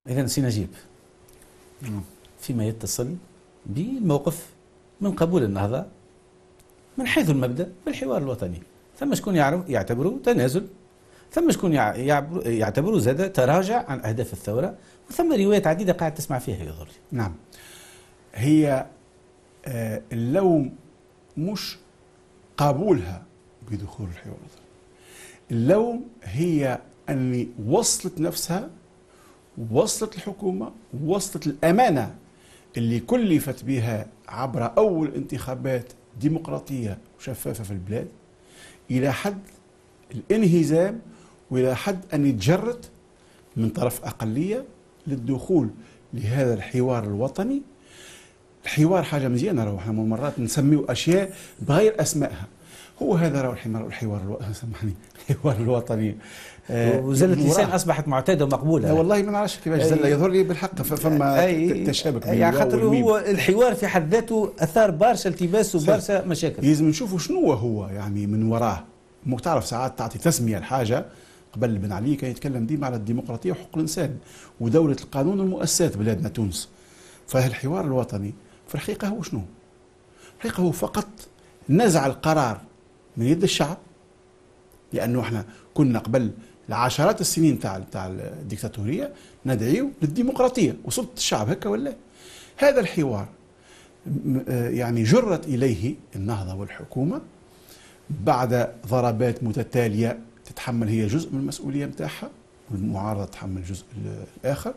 إذا سنجيب فيما يتصل بالموقف من قبول النهضة من حيث المبدأ بالحوار الوطني. ثم شكون يعتبره تنازل، ثم شكون يعتبره زاد تراجع عن أهداف الثورة، وثم روايات عديدة قاعد تسمع فيها يظهر. نعم، هي اللوم مش قبولها بدخول الحوار الوطني، اللوم هي أن وصلت نفسها، وصلت الحكومة، وصلت الأمانة اللي كلفت بها عبر أول انتخابات ديمقراطية وشفافة في البلاد إلى حد الانهزام، وإلى حد أن يتجرد من طرف أقلية للدخول لهذا الحوار الوطني. الحوار حاجة مزيانة، راهو احنا مرات نسميه أشياء بغير أسمائها. هو هذا راهو الحوار الوطني. وزلة اللسان أصبحت معتادة ومقبولة. لا والله ما نعرفش كيفاش زلة، يظهر لي بالحق فما تشابك بين يعني خاطر هو الحوار في حد ذاته أثار برشا التباس وبرشا مشاكل. لازم نشوفوا شنو هو يعني من وراه. ممكن تعرف ساعات تعطي تسمية الحاجة. قبل بن علي كان يتكلم ديما على الديمقراطية وحقوق الإنسان ودولة القانون والمؤسسات بلادنا تونس. فالحوار الوطني في الحقيقة هو شنو؟ الحقيقة هو فقط نزع القرار من يد الشعب، لأنه احنا كنا قبل العشرات السنين تاع الديكتاتورية ندعيو للديمقراطية وسلطة الشعب، هكا ولا؟ هذا الحوار يعني جرت إليه النهضة والحكومة بعد ضربات متتالية تتحمل هي جزء من المسؤولية متاعها والمعارضة تتحمل الجزء الآخر.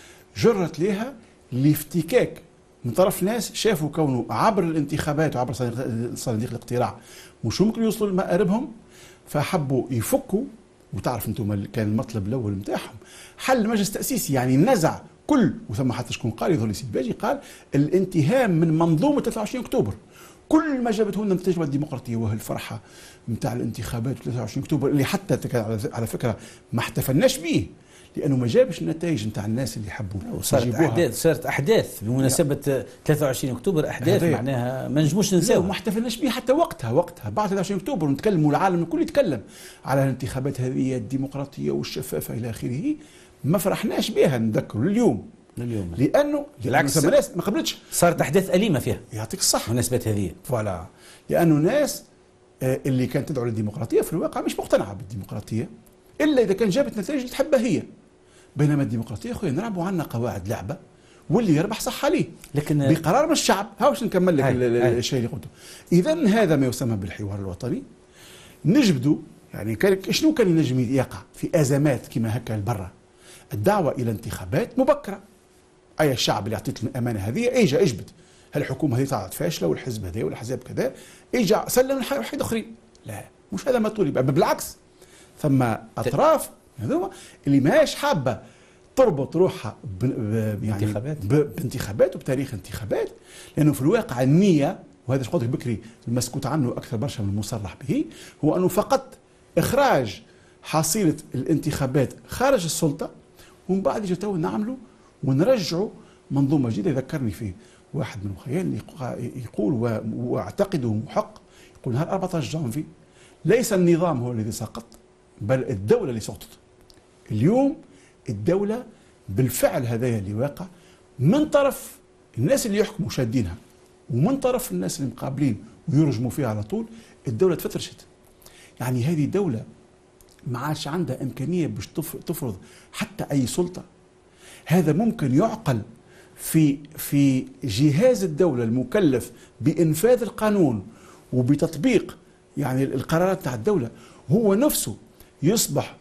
جرت لها لافتكاك من طرف ناس شافوا كونه عبر الانتخابات وعبر صناديق الاقتراع مش ممكن يوصلوا لمآربهم، فحبوا يفكوا. وتعرف انتم كان المطلب الاول نتاعهم حل مجلس تاسيسي، يعني نزع كل، وثم حتى شكون قال، يظهر لي سيد باجي قال الانتهاء من منظومه 23 اكتوبر. كل ما جابته لنا التجربه الديمقراطيه وهي الفرحه نتاع الانتخابات 23 اكتوبر اللي حتى على فكره ما احتفلناش به لانه ما جابش النتائج نتاع الناس اللي حبوا. صارت احداث بمناسبه 23 اكتوبر، احداث معناها ما نجموش ننساو. ما احتفلناش به حتى وقتها بعد 23 اكتوبر نتكلموا، العالم الكل يتكلم على الانتخابات هذه الديمقراطيه والشفافه الى اخره. ما فرحناش بها، نذكروا لليوم لانه بالعكس الناس ما قبلتش، صارت احداث اليمه فيها. يعطيك الصح مناسبات هذه فوالا، لانه ناس اللي كانت تدعو للديمقراطيه في الواقع مش مقتنعه بالديمقراطيه الا اذا كان جابت نتائج اللي تحبها هي. بينما الديمقراطيه خويا نلعبوا عنا قواعد لعبه واللي يربح صح عليه، لكن بقرار من الشعب. هاوش نكمل لك الشيء اللي قلته. اذا هذا ما يسمى بالحوار الوطني. نجبدوا يعني شنو كان ينجم يقع في ازمات كما هكا لبرا؟ الدعوه الى انتخابات مبكره. اي الشعب اللي اعطيت الامانه هذه اجا اجبد، الحكومه هذه طلعت فاشله والحزب هذا والاحزاب كذا، اجا سلم واحد اخرين. لا مش هذا ما طولي، بالعكس ثم اطراف هذوما اللي ماهيش حابه تربط روحها يعني بانتخابات وبتاريخ انتخابات، لانه في الواقع النيه، وهذا ايش قلت لك بكري المسكوت عنه اكثر برشا من المصرح به، هو انه فقط اخراج حصيله الانتخابات خارج السلطه، ومن بعد يجي تو نعملوا ونرجعوا منظومه جديده. يذكرني فيه واحد من الخيال يقول واعتقده محق، يقول نهار 14 جانفي ليس النظام هو الذي سقط بل الدوله اللي سقطت. اليوم الدوله بالفعل هذايا اللي واقع من طرف الناس اللي يحكموا شادينها ومن طرف الناس اللي مقابلين ويرجموا فيها على طول، الدوله تفترشت. يعني هذه دولة ما عادش عندها إمكانية باش تفرض حتى أي سلطة. هذا ممكن يعقل في جهاز الدولة المكلف بإنفاذ القانون وبتطبيق يعني القرارات تاع الدولة، هو نفسه يصبح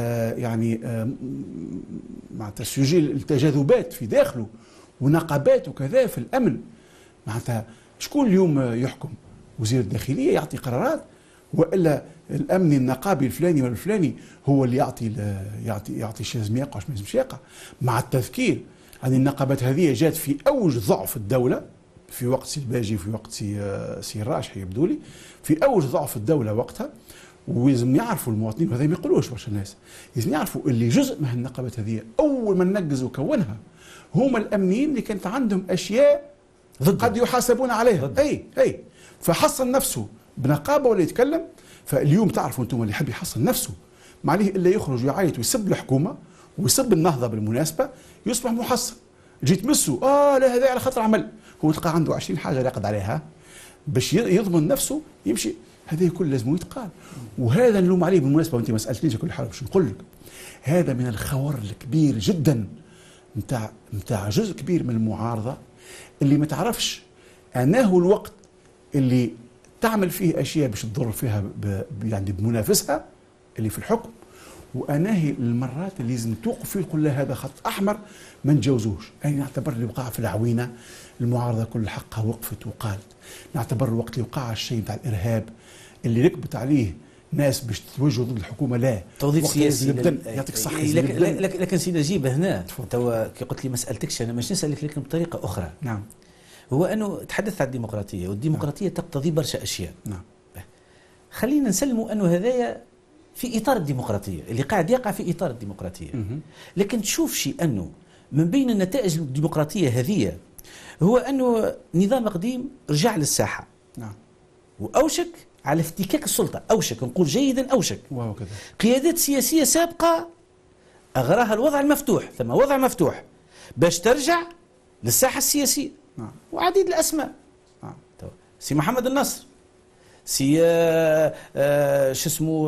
معناتها سجل التجاذبات في داخله ونقابات وكذا في الأمن. معناتها شكون اليوم يحكم؟ وزير الداخلية يعطي قرارات، والا الامن النقابي الفلاني والفلاني هو اللي يعطي شي لازم يقع وش ما لازمش يقع. مع التذكير ان النقابات هذه جات في اوج ضعف الدوله في وقت سي الباجي، في وقت سي الراشحي يبدو لي، في اوج ضعف الدوله وقتها. ولازم يعرفوا المواطنين، وهذا ما يقولوش برشا الناس، لازم يعرفوا اللي جزء من النقابات هذه اول ما ننجز وكونها هما الامنيين اللي كانت عندهم اشياء قد يحاسبون عليها. اي فحصن نفسه بنقابه ولا يتكلم. فاليوم تعرفوا انتم اللي يحب يحصن نفسه ما عليه الا يخرج ويعيط ويسب الحكومه ويصب النهضه بالمناسبه يصبح محصن. جيت تمسه لا هذا على خاطر عمل، هو تلقى عنده 20 حاجه يقعد عليها باش يضمن نفسه يمشي. هذا كل لازم يتقال. وهذا نلوم عليه بالمناسبه، وانت ما سالتنيش كل حاجه باش نقول لك، هذا من الخور الكبير جدا نتاع جزء كبير من المعارضه اللي ما تعرفش انه الوقت اللي تعمل فيه اشياء باش تضر فيها يعني بمنافسها اللي في الحكم، واناه المرات اللي لازم توقف فيه يقول له هذا خط احمر ما نتجاوزوش. يعني نعتبر اللي وقع في العوينه المعارضه كل حقها وقفت وقالت. نعتبر الوقت اللي وقع الشيء نتاع الارهاب اللي ركبت عليه ناس باش تتوجه ضد الحكومه، لا توظيف سياسي يعطيك الصحه. لكن سي نجيب هنا توا كي قلت لي ما سالتكش انا، مش نسالك لكن بطريقه اخرى. نعم. هو انه تحدثت عن الديمقراطيه، والديمقراطيه تقتضي برشا اشياء. نعم. خلينا نسلموا انه هذايا في اطار الديمقراطيه، اللي قاعد يقع في اطار الديمقراطيه. لكن تشوف شيء انه من بين النتائج الديمقراطيه هذه هو انه نظام قديم رجع للساحه. نعم. واوشك على افتكاك السلطه، اوشك نقول جيدا اوشك. وهو كذا. قيادات سياسيه سابقه اغراها الوضع المفتوح، ثم وضع مفتوح باش ترجع للساحه السياسيه. نعم. وعديد الاسماء. نعم. سي محمد النصر، سي شو اسمه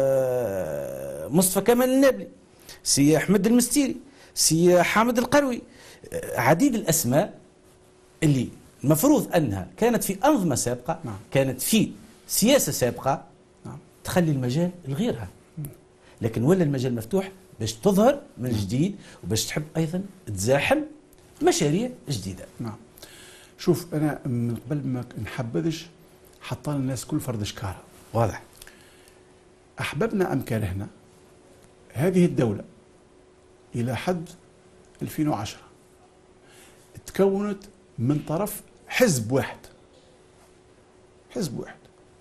مصطفى كمال النابلي، سي احمد المستيري، سي حامد القروي، عديد الاسماء اللي المفروض انها كانت في انظمه سابقه. نعم. كانت في سياسه سابقه. نعم. تخلي المجال لغيرها، لكن ولا المجال مفتوح باش تظهر من جديد وباش تحب ايضا تزاحم مشاريع جديده. نعم. شوف انا من قبل ما نحبذش حطانا الناس كل فرد شكاره. واضح. احببنا ام كرهنا هذه الدوله الى حد 2010 تكونت من طرف حزب واحد. حزب واحد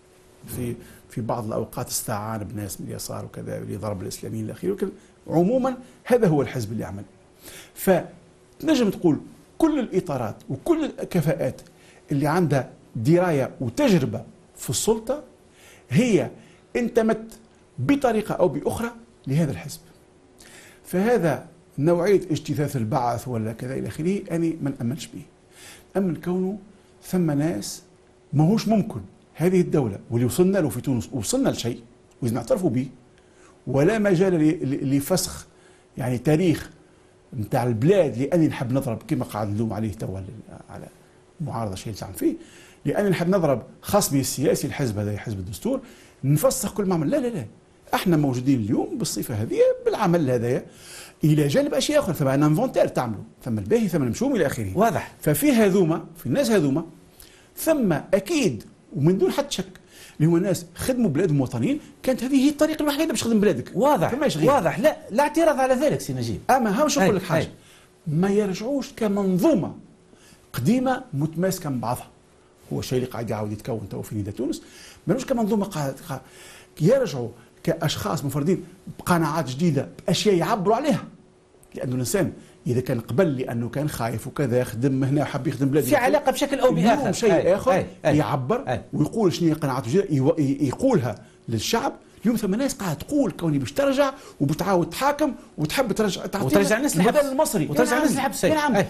في بعض الاوقات استعان بناس من اليسار وكذا اللي ضرب الاسلاميين الى اخره، ولكن عموما هذا هو الحزب اللي عمل. فتنجم تقول كل الاطارات وكل الكفاءات اللي عندها درايه وتجربه في السلطه هي انتمت بطريقه او باخرى لهذا الحزب. فهذا نوعيه اجتثاث البعث ولا كذا الى اخره انا ما نامنش به. امن كونه ثم ناس ماهوش ممكن هذه الدوله واللي وصلنا له في تونس، وصلنا لشيء ولازم نعترفوا به، ولا مجال لفسخ يعني تاريخ نتاع البلاد. لاني نحب نضرب كما قاعد نلوم عليه توا على المعارضه شيء اللي تعمل فيه، لاني نحب نضرب خصمي السياسي الحزب هذا حزب الدستور نفسخ كل ما عمل. لا لا لا، احنا موجودين اليوم بالصفه هذه بالعمل هذايا الى جانب اشياء اخرى. ثم انفونتير تعملوا، ثم الباهي ثم المشوم الى اخره. واضح. ففي هذوما في الناس هذوما ثم اكيد ومن دون حد شك اللي هو ناس خدموا بلادهم وطنيين، كانت هذه هي الطريقه الوحيده باش تخدم بلادك. واضح. واضح. لا اعتراض على ذلك سي نجيب. اما هاوش نقول لك حاجه، ما يرجعوش كمنظومه قديمه متماسكه من بعضها. هو الشيء اللي قاعد يعاود يتكون تو في نداء تونس، ما يرجعوش كمنظومه قاعد يرجعوا كاشخاص مفردين بقناعات جديده باشياء يعبروا عليها. لانه الانسان اذا كان قبل لانه كان خايف وكذا خدم هنا وحب يخدم بلاده في علاقه بشكل او باخر شيء اخر يعبر ويقول شنو هي قناعاته جديده يقولها للشعب. اليوم ثم ناس قاعده تقول كوني باش ترجع وبتعاود تحاكم وتحب ترجع الناس للحبس المصري وترجع الناس للحبس.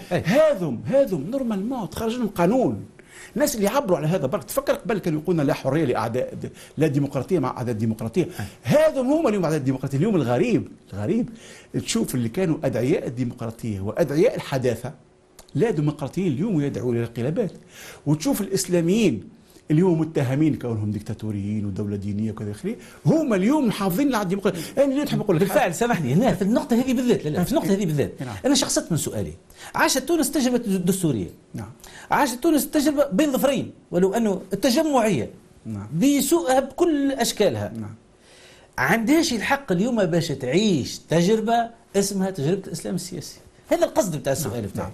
هذم نورمالمون تخرج لهم قانون. الناس اللي يعبروا على هذا برك تفكر قبل كانوا يقولون لا حريه لاعداء، لا ديمقراطيه مع اعداء الديمقراطيه. هذم هم اليوم اعداء الديمقراطيه. اليوم الغريب تشوف اللي كانوا ادعياء الديمقراطيه وادعياء الحداثه لا ديمقراطيين اليوم يدعوا الى الانقلابات، وتشوف الاسلاميين اللي هم متهمين كونهم ديكتاتوريين ودوله دينيه وكذا اخره هم اليوم محافظين على الديمقراطيه. انا اليوم نحب نقول لك بالفعل سامحني هنا في النقطه هذه بالذات. لا في النقطه هذه بالذات انا شخصت من سؤالي. عاشت تونس تجربه دستوريه. نعم. عاشت تونس تجربه بين ظفرين، ولو انه التجمعيه. نعم. بسوءها بكل اشكالها. نعم. عندهاش الحق اليوم باش تعيش تجربه اسمها تجربه الاسلام السياسي. هذا القصد بتاع السؤال بتاعي.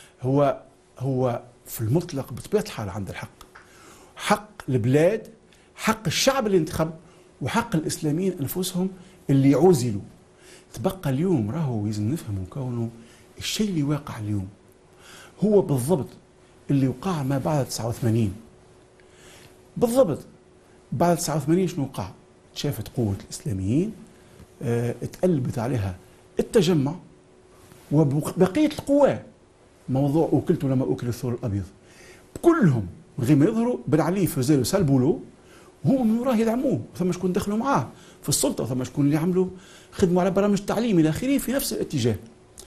هو في المطلق بطبيعه الحال عند الحق، حق البلاد، حق الشعب اللي انتخب، وحق الاسلاميين انفسهم اللي عزلوا. تبقى اليوم راهو لازم نفهموا كونه الشيء اللي واقع اليوم هو بالضبط اللي وقع ما بعد 89. بالضبط بعد 89 شنو وقع؟ تشافت قوة الإسلاميين، اتقلبت عليها التجمع وبقية القوى، موضوع أكلت لما أكل الثور الأبيض، كلهم من غير ما يظهروا بن علي فزالوا سالبولو، وهم من وراه يدعموه، وثم شكون دخلوا معاه في السلطة، وثم شكون اللي عملوا خدموا على برامج تعليم إلى آخره في نفس الاتجاه.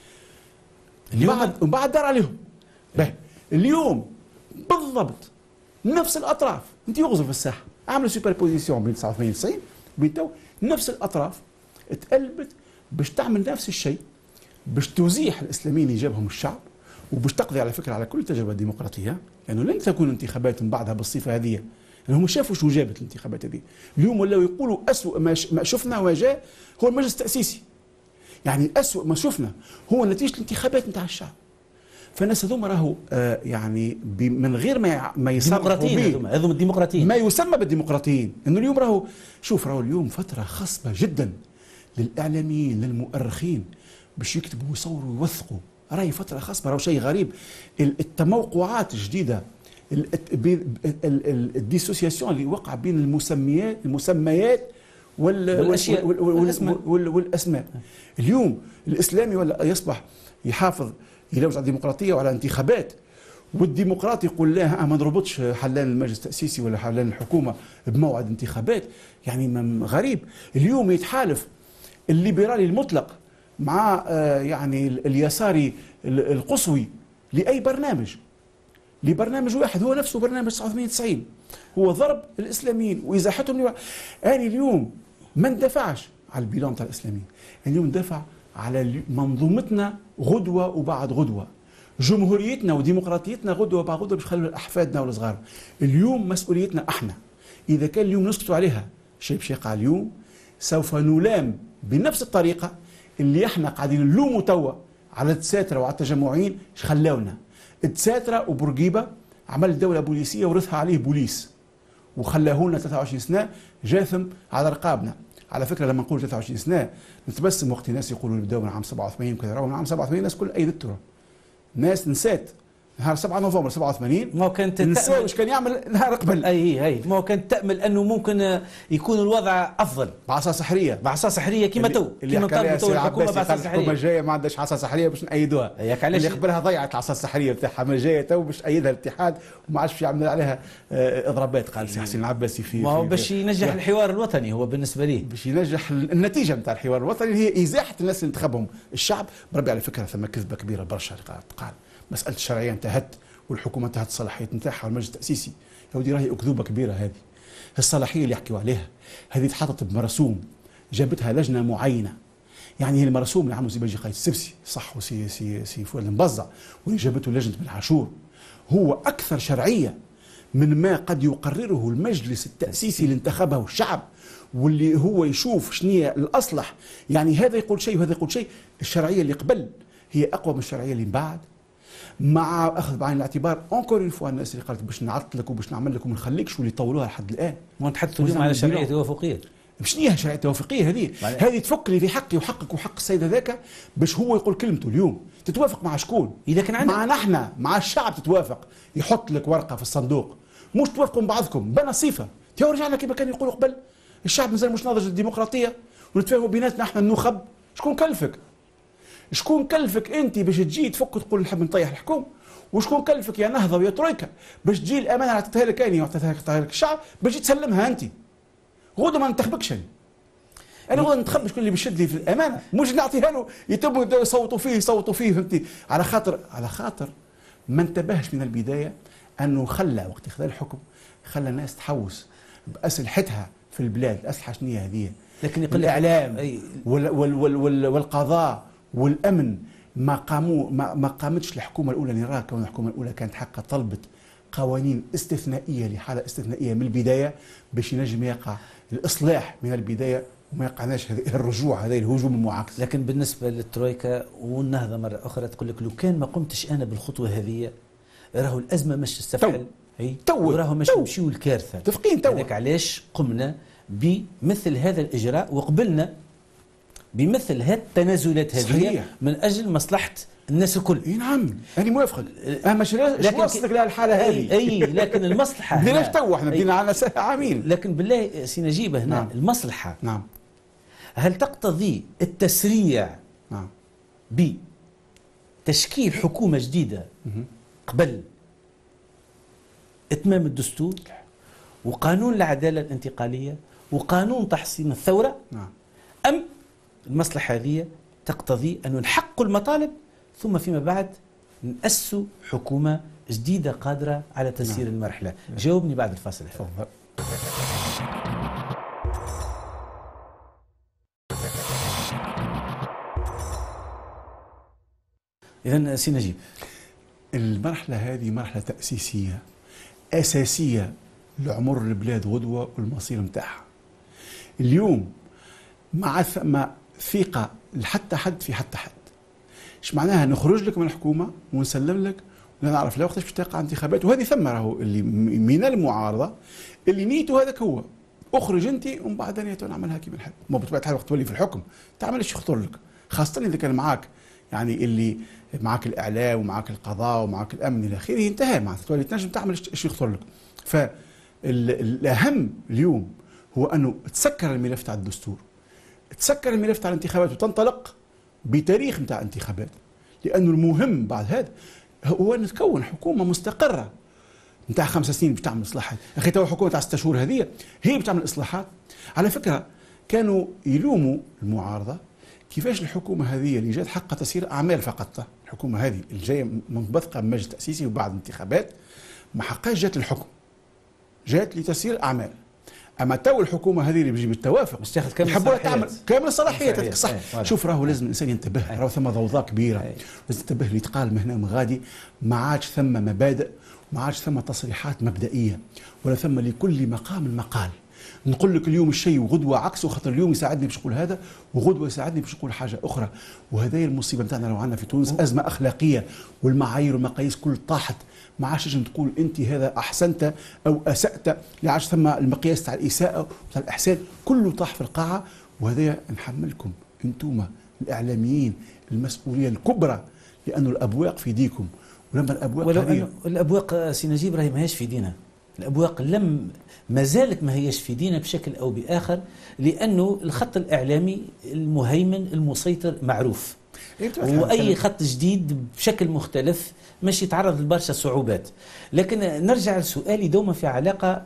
بعد دار عليهم. اليوم بالضبط نفس الأطراف، أنت يغزر في الساحة، عملوا سوبر بوزيسيون بين 89 و 90، بين تو نفس الأطراف تقلبت باش تعمل نفس الشيء، باش تزيح الإسلاميين اللي جابهم الشعب، وباش تقضي على فكرة على كل تجربة ديمقراطية، لأنه لن تكون انتخابات من بعدها بالصفة هذه، لأنهم شافوا شو جابت الانتخابات هذه. اليوم ولاو يقولوا أسوأ ما شفنا وجاء هو المجلس التأسيسي، يعني أسوأ ما شفنا هو نتيجة الانتخابات نتاع الشعب. فالناس هذوما راهو يعني من غير ما يصرحوا به، هذوما الديمقراطيين، ما يسمى بالديمقراطيين. انه اليوم راهو راهو اليوم فتره خصبه جدا للاعلاميين للمؤرخين باش يكتبوا ويصوروا ويوثقوا، راهي فتره خصبه، راهو شيء غريب. التموقعات الجديده، الديسوسياسيون اللي وقع بين المسميات والاسماء. اليوم الاسلامي ولا يصبح يحافظ يلوج على الديمقراطيه وعلى الانتخابات، والديمقراطي يقول لا ما نربطش حلال المجلس التأسيسي ولا حلال الحكومه بموعد انتخابات. يعني غريب. اليوم يتحالف الليبرالي المطلق مع يعني اليساري القصوي لاي برنامج، لبرنامج واحد هو نفسه برنامج 89 90، هو ضرب الاسلاميين وازاحتهم. انا اليوم ما ندافعش على البيلون تاع الاسلاميين، اليوم ندافع على منظومتنا غدوه وبعد غدوه، جمهوريتنا وديمقراطيتنا غدوه وبعد غدوه باش نخلوا احفادنا والصغار. اليوم مسؤوليتنا احنا، اذا كان اليوم نسكتوا عليها شيء باش يقع اليوم سوف نلام بنفس الطريقه اللي احنا قاعدين نلوموا توا على التساتره وعلى التجمعين. ايش خلاونا؟ التساتره وبورقيبه عمل دوله بوليسيه ورثها عليه بوليس وخلاه لنا 23 سنه جاثم على رقابنا. على فكره لما نقول 23 سنه نتبسم وقت الناس يقولوا بداوا من عام 87 وكذا، راهو من عام 87 الناس كل ايدته، الناس نسات نهار 7 نوفمبر 87 ما كانت نساو واش كان يعمل نهار قبل. اي ما كانت تامل انه ممكن يكون الوضع افضل بعصا سحريه، بعصا سحريه كيما تو، كيما طالبوا تو الحكومه بعصا سحريه. الحكومه الجايه ما عندهاش عصا سحريه باش نأيدوها، اللي قبلها ضيعت العصا السحريه بتاعها، ما جايه تو باش تأيدها الاتحاد وما عادش يعمل عليها اضرابات. قال سي حسين العباسي في ما هو باش ينجح الحوار الوطني، هو بالنسبه ليه باش ينجح النتيجه نتاع الحوار الوطني هي ازاحه الناس اللي انتخبهم الشعب. بربي على فكره ثم كذبه كبيره برشا قال مساله الشرعيه انتهت والحكومه انتهت الصلاحيات نتاعها والمجلس التاسيسي. يا ودي راهي اكذوبه كبيره هذه. الصلاحيه اللي يحكيوا عليها هذه اتحطت بمرسوم جابتها لجنه معينه، يعني هي المرسوم اللي عملوا سي بلجي قايد السبسي صح وسي فؤاد المبزع واللي جابته لجنه بن عاشور هو اكثر شرعيه من ما قد يقرره المجلس التاسيسي اللي انتخبه الشعب، واللي هو يشوف شنية الاصلح. يعني هذا يقول شيء وهذا يقول شيء. الشرعيه اللي قبل هي اقوى من الشرعيه اللي من بعد، مع اخذ بعين الاعتبار اونكور اون فوا الناس اللي قالت باش نعطلك وباش نعمل لك وما نخليكش واللي طولوها لحد الان. ما نتحدثوا اليوم على شرعيه توافقيه. شنو هي شرعيه توافقيه هذه تفك لي في حقي وحقك وحق السيد هذاك باش هو يقول كلمته. اليوم تتوافق مع شكون؟ اذا كان مع نحن مع الشعب تتوافق، يحط لك ورقه في الصندوق، مش توافقوا مع بعضكم بلا صفه. تو رجعنا كما كانوا يقولوا قبل الشعب مازال مش ناضج للديمقراطيه ونتفاهموا بيناتنا احنا النخب. شكون كلفك؟ شكون كلفك انت باش تجي تفك تقول نحب نطيح الحكومه؟ وشكون كلفك يا نهضه ويا ترويكا باش تجي الامانه اللي عطيتها لك اني وعطيتها لك الشعب باش تسلمها انت؟ غدا ما ننتخبكش انا غدا ننتخب شكون اللي بيشد لي في الامانه، مش نعطيها له يتم يصوتوا فيه فهمتي؟ على خاطر ما انتبهش من البدايه انه خلى وقت خذا الحكم خلى الناس تحوس باسلحتها في البلاد. الاسلحه شنو هي هذه؟ لكن يقول الاعلام والقضاء والامن ما قامتش الحكومه الاولى. نرى كون الحكومه الاولى كانت حقا طلبت قوانين استثنائيه لحاله استثنائيه من البدايه باش ينجم يقع الاصلاح من البدايه وما يقعناش الرجوع هذا الهجوم المعاكس. لكن بالنسبه للترويكا والنهضه مره اخرى تقول لك لو كان ما قمتش انا بالخطوه هذه راهو الازمه مش تستفحل وراهو مش نمشيو الكارثه. متفقين تو. هذاك علاش قمنا بمثل هذا الاجراء وقبلنا بمثل هذه التنازلات هذه من اجل مصلحه الناس الكل. اي نعم انا موافق. مش وصلك لها الحاله هذه. اي لكن المصلحه بديناش تو احنا بدينا على عامين. لكن بالله سي نجيب هنا نعم. المصلحه نعم هل تقتضي التسريع نعم. بتشكيل حكومة جديدة قبل إتمام الدستور وقانون العدالة الانتقالية وقانون تحصين الثورة، نعم. أم المصلحة هذه تقتضي أن نحقق المطالب ثم فيما بعد نأسس حكومة جديدة قادرة على تسيير المرحلة؟ جاوبني بعد الفاصل. تفضل. إذن سي نجيب، المرحلة هذه مرحلة تأسيسية أساسية لعمر البلاد غدوة والمصير متاعها. اليوم مع ثقة لحتى حد في حتى حد. ايش معناها؟ نخرج لك من الحكومة ونسلم لك ولا نعرف لا وقتاش باش تقع انتخابات، وهذه ثم راهو اللي من المعارضة اللي نيته هذاك هو اخرج انت ومن بعد نعملها كيما نحب. ما بطبيعة الحال وقت تولي في الحكم تعمل ايش يخطر لك، خاصة إذا كان معاك يعني اللي معاك الإعلام ومعاك القضاء ومعاك الأمن إلى آخره، انتهى معناتها تولي تنجم تعمل ايش يخطر لك. فالأهم اليوم هو أنه تسكر الملف تاع الدستور، تسكر الملف تاع الانتخابات وتنطلق بتاريخ نتاع انتخابات، لأنه المهم بعد هذا هو أن تكون حكومة مستقرة نتاع 5 سنين باش تعمل إصلاحات. يا أخي تو حكومة تاع 6 شهور هذه هي باش تعمل إصلاحات. على فكرة كانوا يلوموا المعارضة كيفاش الحكومة هذه اللي جات حق تسيير أعمال فقط، الحكومة هذه اللي جاية منبثقة من مجلس تأسيسي وبعد انتخابات ما حقاش جات الحكم، جات لتسيير أعمال. اما تو الحكومه هذه اللي بتجيب التوافق مش تاخذ كامل يحبوها الصلاحيات، تعمل كامل الصلاحيات صح. شوف راهو لازم الانسان ينتبه، راهو ثم ضوضاء كبيره لازم تنتبه اللي يتقال من هنا ومن غادي. ما عادش ثم مبادئ، ما عادش ثم تصريحات مبدئيه، ولا ثم لكل مقام مقال. نقول لك اليوم الشيء وغدوه عكسه، خاطر اليوم يساعدني باش نقول هذا وغدوه يساعدني باش نقول حاجه اخرى. وهذه المصيبه نتاعنا لو عندنا في تونس ازمه اخلاقيه، والمعايير والمقاييس كل طاحت. ما عادش تجم تقول انت هذا احسنت او اسات، لا عادش ثم المقياس تاع الاساءه وتاع الاحسان، كله طاح في القاعه. وهذا نحملكم انتم الاعلاميين المسؤوليه الكبرى، لانه الابواق في ايديكم. ولما الابواق ولو الابواق سي نجيب راهي ماهيش في ايدينا، الابواق ما زالت ما هيش في ايدينا بشكل او باخر، لانه الخط الاعلامي المهيمن المسيطر معروف، واي خط جديد بشكل مختلف مش يتعرض لبرشا صعوبات. لكن نرجع لسؤالي دوما في علاقه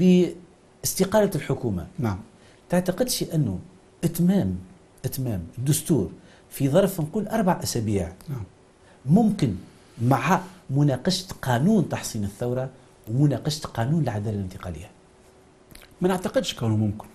باستقاله الحكومه. نعم. تعتقدش انه اتمام الدستور في ظرف نقول 4 أسابيع نعم ممكن مع مناقشه قانون تحصين الثوره ومناقشه قانون العداله الانتقاليه؟ ما نعتقدش كونه ممكن.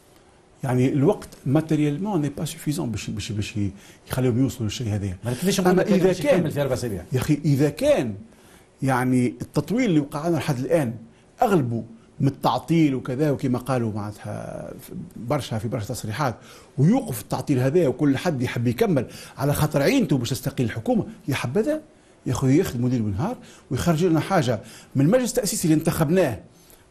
يعني الوقت ماتيريالمون ني با سوفيزون باش يخليهم يوصلوا للشيء هذا. كيفاش نقول اذا كان في 4 أسابيع يا اخي، اذا كان يعني التطويل اللي وقع لنا لحد الان اغلبه من التعطيل وكذا، وكما قالوا معناتها في برشا تصريحات، ويوقف التعطيل هذا وكل حد يحب يكمل على خاطر عينته باش تستقيل الحكومه، يا حبذا يا اخويا ياخذ مدير بالنهار ويخرج لنا حاجه من المجلس التاسيسي اللي انتخبناه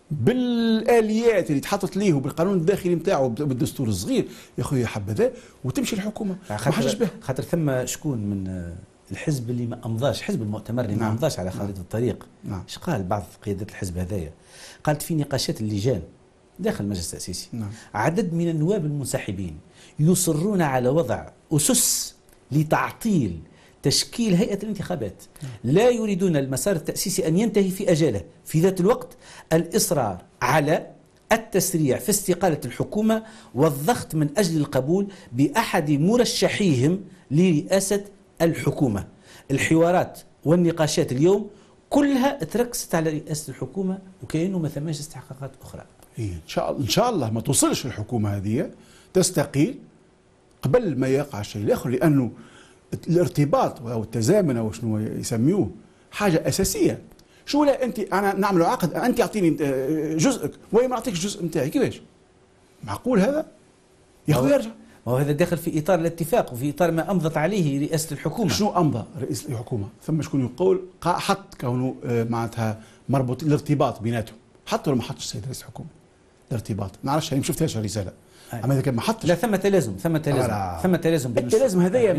بالاليات اللي تحطت ليه وبالقانون الداخلي نتاعو بالدستور الصغير، يا اخويا حبذا وتمشي الحكومه. خاطر ثم شكون من الحزب اللي ما امضاش، حزب المؤتمر اللي ما امضاش على خريطه الطريق، ايش قال بعض قيادات الحزب هذايا؟ قالت في نقاشات اللجان داخل المجلس التاسيسي عدد من النواب المنسحبين يصرون على وضع اسس لتعطيل تشكيل هيئة الانتخابات، لا يريدون المسار التأسيسي أن ينتهي في أجله. في ذات الوقت الإصرار على التسريع في استقالة الحكومة والضغط من أجل القبول بأحد مرشحيهم لرئاسة الحكومة. الحوارات والنقاشات اليوم كلها تركزت على رئاسة الحكومة، وكأنه ما ثماش استحقاقات أخرى. إن شاء الله ما توصلش الحكومة هذه تستقيل قبل ما يقع الشيء الآخر، لأنه الارتباط او التزامن او شنو يسميوه حاجه اساسيه. شو لا انت انا نعملوا عقد انت اعطيني جزءك وانا ما نعطيكش الجزء نتاعي، كيفاش؟ معقول هذا؟ يا اخويا ارجع. ما هو هذا داخل في اطار الاتفاق وفي اطار ما امضت عليه رئاسه الحكومه. شنو امضى رئيس الحكومه؟ ثم شكون يقول حط كونه معناتها مربوط الارتباط بيناتهم، حط ولا ما حطش السيد رئيس الحكومه؟ الارتباط ما نعرفش، ما شفتهاش الرساله. اما اذا كان ما حطش لا ثم تلازم التلازم هذايا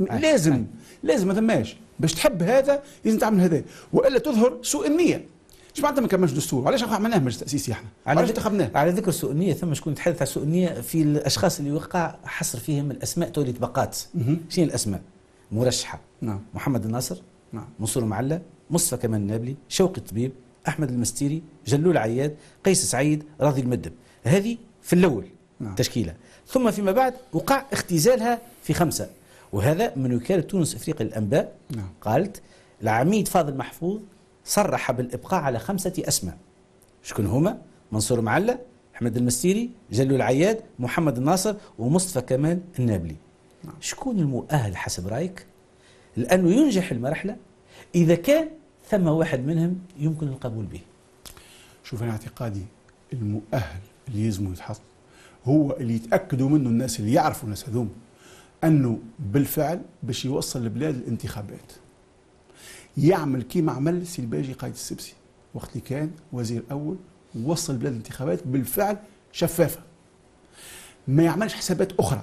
لازم ما ثماش. باش تحب هذا لازم تعمل هذا، والا تظهر سوء النيه. مش معناتها ما كملش دستور، علاش عملناه مجلس تاسيسي احنا؟ علاش انتخبناه؟ على ذكر سوء النيه، ثم شكون يتحدث على سوء النيه في الاشخاص اللي وقع حصر فيهم الاسماء تولي طبقات. شنو الاسماء؟ مرشحه نعم. محمد الناصر، نعم. منصور معلى، مصطفى كمال النابلي، شوقي الطبيب، احمد المستيري، جلول عياد، قيس سعيد، راضي المدب. هذه في الاول. نعم. تشكيله، ثم فيما بعد وقع اختزالها في 5، وهذا من وكاله تونس افريقيا للانباء. نعم. قالت العميد فاضل محفوظ صرح بالابقاء على 5 أسماء. شكون هما؟ منصور معلى، احمد المستيري، جلول عياد، محمد الناصر، ومصطفى كمال النابلي. نعم. شكون المؤهل حسب رايك لانه ينجح المرحله اذا كان ثم واحد منهم يمكن القبول به؟ شوف انا اعتقادي المؤهل اللي يلزمه يتحط هو اللي يتاكدوا منه الناس اللي يعرفوا الناس هذوم انه بالفعل باش يوصل البلاد الانتخابات يعمل كيما عمل سي الباجي قايد السبسي وقت اللي كان وزير اول، ووصل البلاد الانتخابات بالفعل شفافه، ما يعملش حسابات اخرى،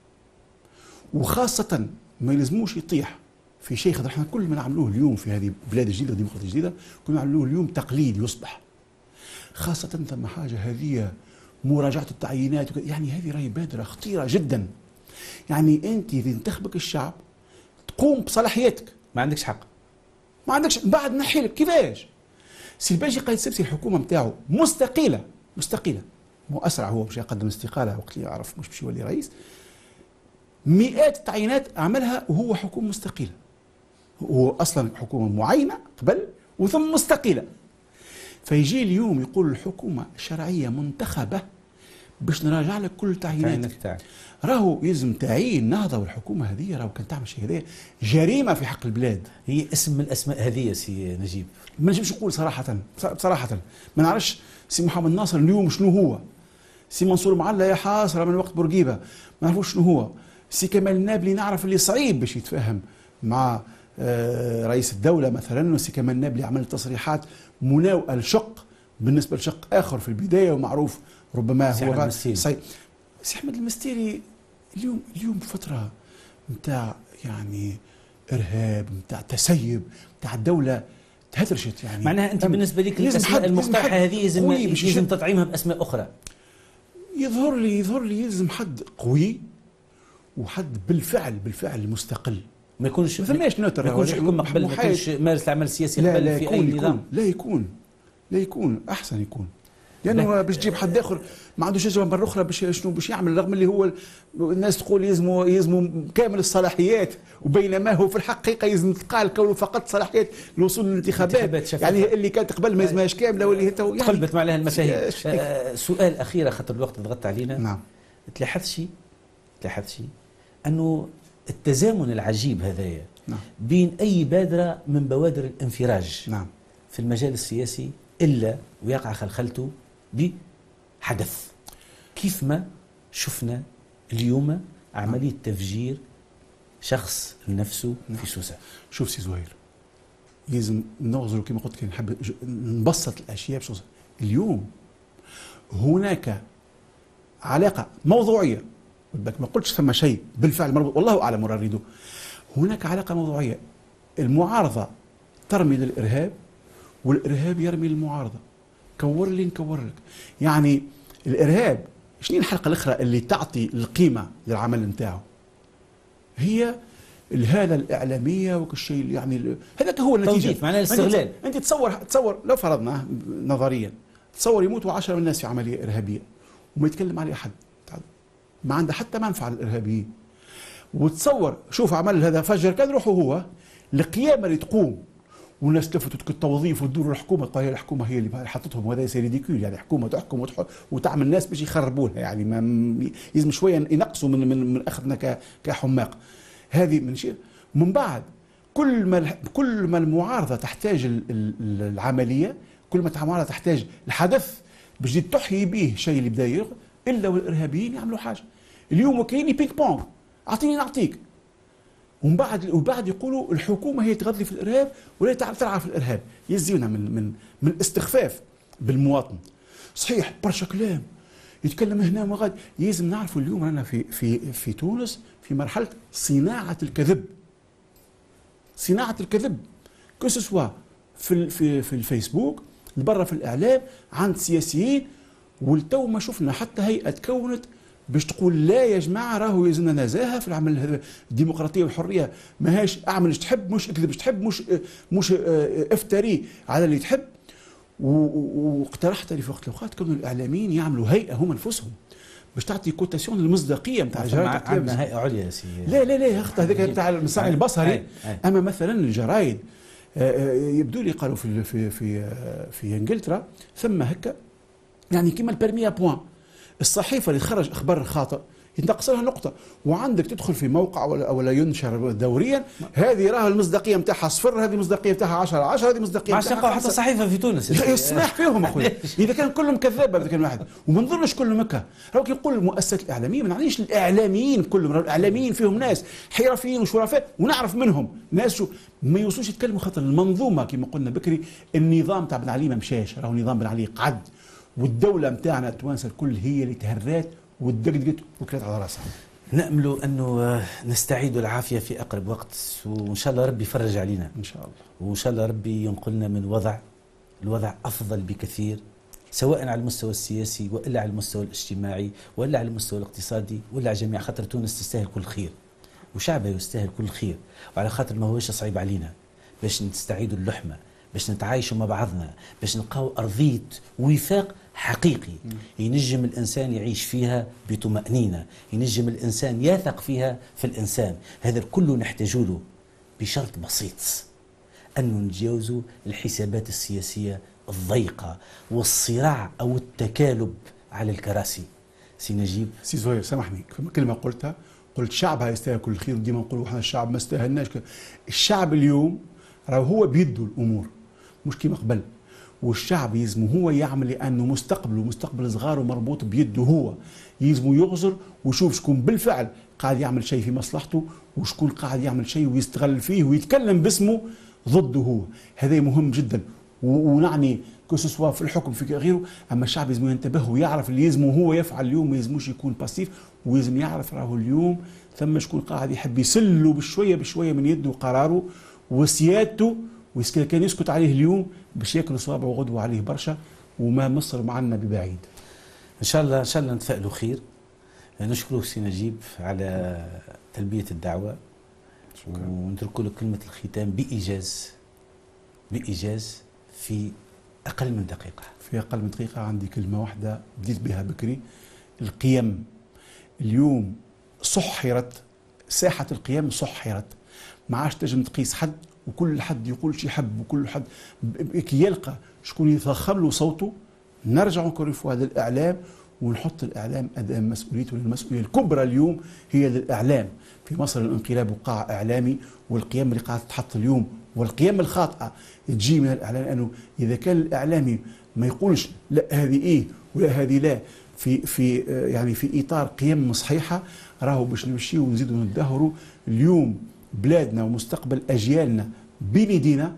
وخاصه ما يلزموش يطيح في شيء. خاطر احنا كل ما نعملوه اليوم في هذه بلاد جديده وديمقراطيه جديده كل ما نعملوه اليوم تقليد يصبح، خاصه ثم حاجه هذه مراجعه التعيينات يعني هذه راهي بادره خطيره جدا. يعني انت اذا انتخبك الشعب تقوم بصلاحياتك، ما عندكش حق، ما عندكش بعد نحي لك كيفاش. سي الباجي قايد السبسي الحكومه نتاعو مستقله، مو اسرع هو باش يقدم استقاله وقت اللي يعرف مش باش يولي رئيس. مئات التعيينات عملها وهو حكومه مستقله، هو اصلا حكومه معينه قبل وثم مستقله. فيجي اليوم يقول الحكومه شرعيه منتخبه باش نراجع لك كل تعييناتك. راهو يلزم تعيين نهضه، والحكومه هذه راهو كان تعمل شيء هذا جريمه في حق البلاد. هي اسم من الاسماء هذه سي نجيب، ما نجمش نقول صراحه ما نعرفش سي محمد ناصر اليوم شنو هو، سي منصور معلى يا حاصره من وقت بورقيبه ما نعرفوش شنو هو، سي كمال النابلي نعرف اللي صعيب باش يتفاهم مع رئيس الدوله مثلا، وسي كمال النابلي عمل تصريحات مناوئه لشق بالنسبه لشق اخر في البدايه ومعروف ربما هو سي احمد المستيري اليوم فتره نتاع يعني ارهاب، نتاع تسيب، نتاع الدوله تهترشت. يعني معناها انت بالنسبه لك الاسماء المقترحه هذه يلزم تطعيمها باسماء اخرى. يظهر لي يلزم حد قوي وحد بالفعل مستقل، ما يكونش ما ثماش نوتر، ما يكونش حكومه قبل، ما يكونش مارس العمل السياسي قبل في اي نظام. لا يكون احسن يكون، لانه باش تجيب حد اخر ما عندوش اجابه مره اخرى باش يعمل، رغم اللي هو الناس تقول يلزموا كامل الصلاحيات، وبينما هو في الحقيقه يلزم تلقى الكون فقط صلاحيات للوصول للانتخابات. يعني اللي كانت قبل ما يلزمهاش كامله واللي هي يعني قلبت مع عليها المشاهير. سؤال اخير خاطر الوقت ضغط علينا. نعم. تلاحظش انه التزامن العجيب هذايا نعم. بين اي بادره من بوادر الانفراج نعم. في المجال السياسي الا ويقع خلخلته بحدث، كيف ما شفنا اليوم عمليه تفجير شخص لنفسه في سوسه. شوف سي زهير، لازم نغزر كما قلت لك، نحب نبسط الاشياء بصوصة. اليوم هناك علاقه موضوعيه، ما قلتش ثم شيء بالفعل مربوط، والله اعلم وراء يريدوا. هناك علاقه موضوعيه، المعارضه ترمي للارهاب والارهاب يرمي للمعارضه. كور لي نكور لك. يعني الارهاب شنو الحلقه الاخرى اللي تعطي القيمه للعمل نتاعو؟ هي الهاله الاعلاميه وكل شيء، يعني هذاك هو النتيجه. معناها الاستغلال. انت تصور لو فرضنا نظريا، تصور يموتوا 10 من الناس في عمليه ارهابيه وما يتكلم عليه احد، ما عنده حتى منفعه الارهابيين. وتصور شوف عمل هذا فجر، كان روحه هو القيامه اللي تقوم والناس تلفتوا التوظيف وتدور الحكومه، طيب الحكومه هي اللي حطتهم، وهذا سي ريديكول. يعني حكومه تحكم وتعمل الناس باش يخربوها، يعني ما لازم شويه ينقصوا من اخذنا كحماق. هذه من شيء. من بعد كل ما المعارضه تحتاج العمليه، كل ما المعارضه تحتاج الحدث باش تحيي به شيء اللي بدا يرغب، الا والارهابيين يعملوا حاجه. اليوم كاين بينج بونغ، اعطيني نعطيك. ومن بعد يقولوا الحكومه هي تغذي في الارهاب ولا تلعب في الارهاب، يزيونا من الاستخفاف بالمواطن. صحيح برشا كلام يتكلم هنا وغادي. لازم نعرفوا اليوم رانا في تونس في مرحله صناعه الكذب. صناعه الكذب كسوا في الفيسبوك، لبرا في الاعلام عند سياسيين. والتو ما شفنا حتى هيئه تكونت باش تقول لا يا جماعه راهو يلزمنا نزاهه في العمل، الديمقراطيه والحريه ماهاش اعمل ايش تحب، مش اكذب ايش تحب، مش افتري على اللي تحب. واقترحت لي في وقت الاوقات كانوا الاعلاميين يعملوا هيئه هم انفسهم باش تعطي كوتاسيون للمصداقيه نتاع الجرايد. عندنا هيئه عليا يا سي. لا هذاك نتاع المساعي البصري. اما مثلا الجرايد يبدو لي قالوا في انجلترا ثم هكا يعني كيما البرمية بوان، الصحيفه اللي تخرج اخبار خاطئ ينتقص لها نقطه، وعندك تدخل في موقع ولا ينشر دوريا هذه راه المصداقيه نتاعها صفر، هذه المصداقيه نتاعها 10/10، هذه المصداقيه نتاعها حتى صحيفه في تونس يسمح فيهم اخويا. اذا كان كلهم كذاب هذا كان واحد، وما نظنش كلهم هكا. راهو كي نقول المؤسسات الاعلاميه ما نعنيش الاعلاميين كلهم، راهو الاعلاميين فيهم ناس حرفيين وشرفاء ونعرف منهم ناس شو ما يوصلوش يتكلموا، خاطر المنظومه كما قلنا بكري النظام تاع بن علي ما مشاش، راهو نظام بن علي قعد، والدوله نتاعنا التوانسه الكل هي اللي تهرات ودقدقت وكلت على راسها. نأمل أنه نستعيد العافية في أقرب وقت، وإن شاء الله ربي يفرج علينا إن شاء الله، وإن شاء الله ربي ينقلنا من الوضع أفضل بكثير، سواء على المستوى السياسي وإلا على المستوى الاجتماعي وإلا على المستوى الاقتصادي وإلا على جميع. خاطر تونس تستاهل كل خير وشعبها يستاهل كل خير، وعلى خاطر ما هوش صعيب علينا باش نستعيدوا اللحمة، باش نتعايشوا مع بعضنا، باش نلقاو أرضية وفاق حقيقي ينجم الإنسان يعيش فيها بطمأنينة، ينجم الإنسان يثق فيها في الإنسان. هذا الكل نحتاج له بشرط بسيط، أن نتجاوزوا الحسابات السياسية الضيقة والصراع أو التكالب على الكراسي. سي نجيب. سي زهير سامحني، كلمة قلتها، قلت شعبها يستاهل كل خير، وديما نقولوا احنا الشعب ما استاهلناش. الشعب اليوم راهو هو بيده الأمور مش كيما قبل، والشعب يلزمه هو يعمل، لانه مستقبله مستقبل صغاره مربوط بيده هو. يلزمه يغزر ويشوف شكون بالفعل قاعد يعمل شيء في مصلحته وشكون قاعد يعمل شيء ويستغل فيه ويتكلم باسمه ضده هو. هذا مهم جدا، ونعني كسوا في الحكم في غيره. اما الشعب يلزمه ينتبه ويعرف اللي يلزمه هو يفعل اليوم، ما يلزموش يكون باسيف، ويلزم يعرف راهو اليوم ثم شكون قاعد يحب يسلو بشويه بشويه من يده قراره وسيادته، كان يسكت عليه اليوم باش ياكل صوابعه وغدوه عليه برشا، وما مصر معنا ببعيد. ان شاء الله نتفائلوا خير. نشكرك سي نجيب على تلبيه الدعوه، ونترك لك كلمه الختام بايجاز في اقل من دقيقه. في اقل من دقيقه عندي كلمه واحده بديت بها بكري. القيم اليوم سحرت، ساحه القيم سحرت، ما عادش تنجم تقيس حد، وكل حد يقول شي يحب، وكل حد كي يلقى شكون يفخم له صوته. نرجع نكون في هذا الاعلام ونحط الاعلام اداء مسؤوليته، المسؤوليه الكبرى اليوم هي للاعلام. في مصر الانقلاب وقع اعلامي، والقيم اللي قاعده تحط اليوم والقيم الخاطئه تجي من الاعلام، لانه اذا كان الاعلامي ما يقولش لا هذه ايه ولا هذه لا في يعني في اطار قيم صحيحه، راهو باش نمشيو ونزيدوا نتدهوروا. اليوم بلادنا ومستقبل اجيالنا بين يدينا،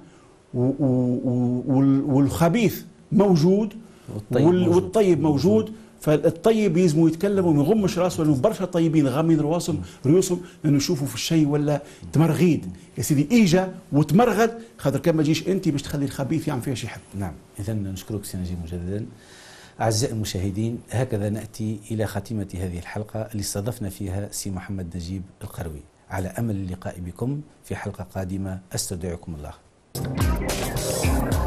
والخبيث موجود والطيب موجود. فالطيب يلزموا يتكلموا وما يغمش راسه، لانه برشا طيبين غامين رؤوسهم لانه يشوفوا في الشيء ولا تمرغيد. يا سيدي اجا وتمرغد، خاطر كان ما تجيش انت باش تخلي الخبيث يعمل فيها شي حد. نعم، اذا نشكرك سي نجيب مجددا. اعزائي المشاهدين، هكذا ناتي الى خاتمه هذه الحلقه اللي استضفنا فيها سي محمد نجيب القروي. على امل اللقاء بكم في حلقه قادمه، استودعكم الله.